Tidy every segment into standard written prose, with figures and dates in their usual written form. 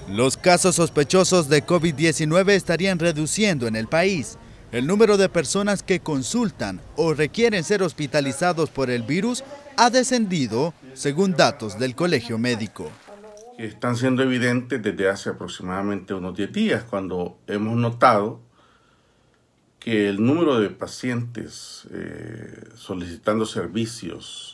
Los casos sospechosos de COVID-19 estarían reduciendo en el país. El número de personas que consultan o requieren ser hospitalizados por el virus ha descendido, según datos del Colegio Médico. Están siendo evidentes desde hace aproximadamente unos 10 días, cuando hemos notado que el número de pacientes solicitando servicios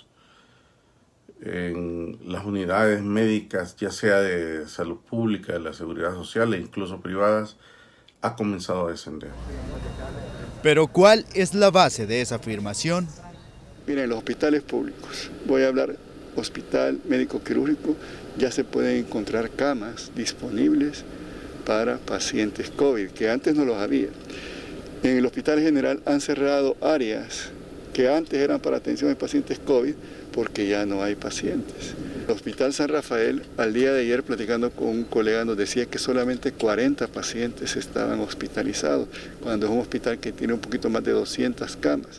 en las unidades médicas, ya sea de salud pública, de la seguridad social e incluso privadas, ha comenzado a descender. Pero ¿cuál es la base de esa afirmación? Miren, los hospitales públicos, voy a hablar hospital médico quirúrgico, ya se pueden encontrar camas disponibles para pacientes COVID, que antes no los había. En el Hospital General han cerrado áreas que antes eran para atención de pacientes COVID porque ya no hay pacientes. El Hospital San Rafael, al día de ayer platicando con un colega, nos decía que solamente 40 pacientes estaban hospitalizados, cuando es un hospital que tiene un poquito más de 200 camas.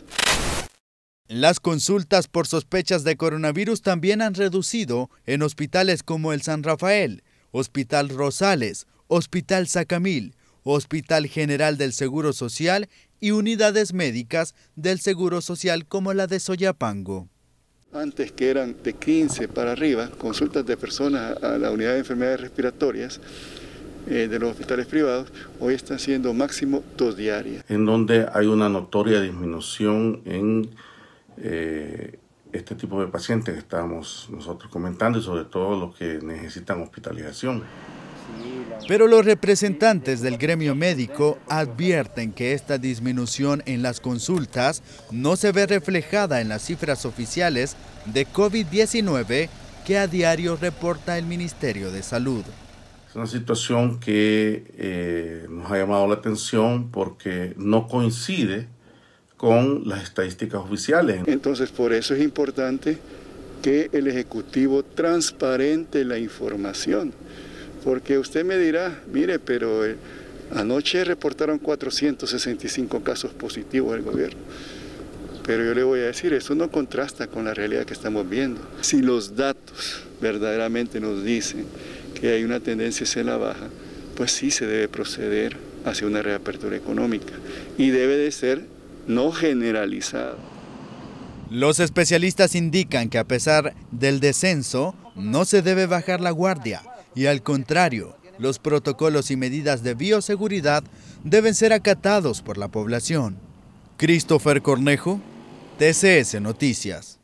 Las consultas por sospechas de coronavirus también han reducido en hospitales como el San Rafael, Hospital Rosales, Hospital Sacamil, Hospital General del Seguro Social y unidades médicas del Seguro Social como la de Soyapango. Antes, que eran de 15 para arriba, consultas de personas a la unidad de enfermedades respiratorias de los hospitales privados, hoy están siendo máximo 2 diarias. En donde hay una notoria disminución en este tipo de pacientes que estábamos nosotros comentando, y sobre todo los que necesitan hospitalización. Pero los representantes del gremio médico advierten que esta disminución en las consultas no se ve reflejada en las cifras oficiales de COVID-19 que a diario reporta el Ministerio de Salud. Es una situación que nos ha llamado la atención porque no coincide con las estadísticas oficiales. Entonces, por eso es importante que el Ejecutivo transparente la información. Porque usted me dirá, mire, pero anoche reportaron 465 casos positivos del gobierno. Pero yo le voy a decir, eso no contrasta con la realidad que estamos viendo. Si los datos verdaderamente nos dicen que hay una tendencia hacia la baja, pues sí se debe proceder hacia una reapertura económica. Y debe de ser no generalizado. Los especialistas indican que a pesar del descenso, no se debe bajar la guardia. Y al contrario, los protocolos y medidas de bioseguridad deben ser acatados por la población. Christopher Cornejo, TCS Noticias.